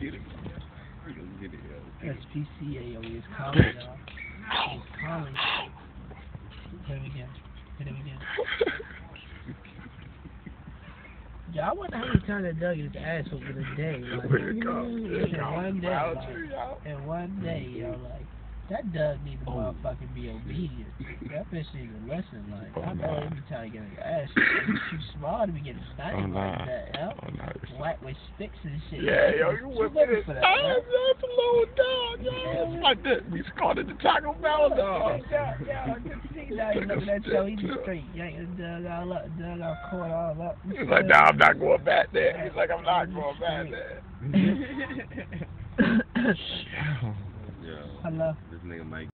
get it. We gonna get it, yo. SPCA, is coming, y'all. It's coming. Hit him again. Hit him again. Yeah, I wonder how many times that Doug his ass over the day. Like, in one day, yo, like, that Doug needs to motherfucking be obedient. That bitch needs to listen. Like, I know every time you get his ass, she's smart to be getting sniped like that, yo. Whack with sticks and shit. Yeah, yo, you went with it. That's a little dog, yo. It's like that. We called it the Taco Bell dog. Yeah, now you look at that show, he just straight yanking Doug all up, Doug all caught all up. He's like, nah, I'm not going back there. He's like, I'm not going back there. Hello. This nigga Mike.